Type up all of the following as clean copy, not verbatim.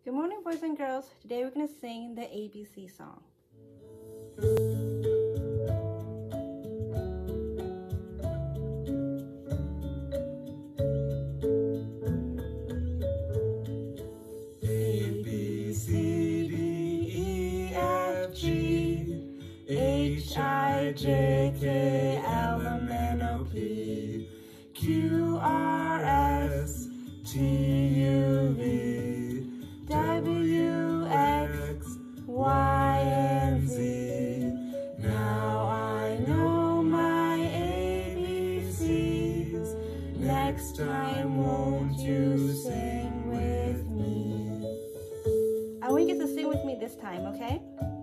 Good morning, boys and girls. Today we're going to sing the ABC song. A, B, C, D, E, F, G, H, I, J, K, L, M, N, O, P, Q, R, S, T, U, V, W, X, Y, and Z. Now I know my ABCs. Next time, won't you sing with me? I want you to sing with me this time, okay?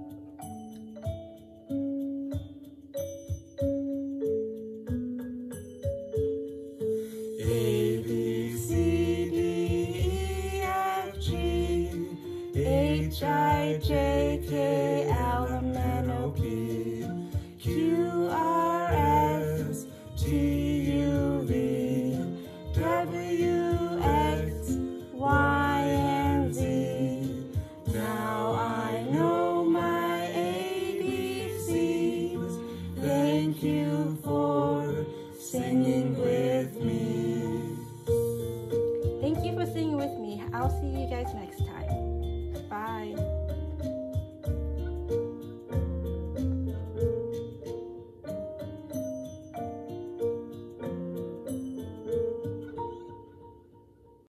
A, B, C, D, E, F, G, H, I, J, K, L, M, N, O, P, Q, R, S, T, U, V, W, X, Y, and Z. Now I know my ABCs. Thank you for singing